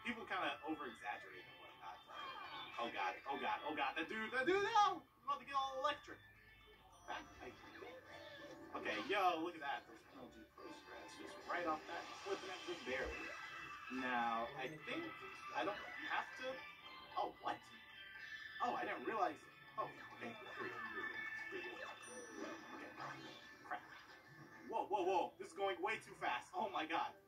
people kind of over-exaggerate and whatnot. Oh god, oh god, oh god, that dude, no! I'm about to get all electric. Okay, yo, look at that. Those MLG Pro strats just right off that, flipping it just barely. Now, I think I don't have to... Oh, what? Oh, I didn't realize... Oh, okay. Okay, crap. Whoa, whoa, whoa. This is going way too fast. Oh my god.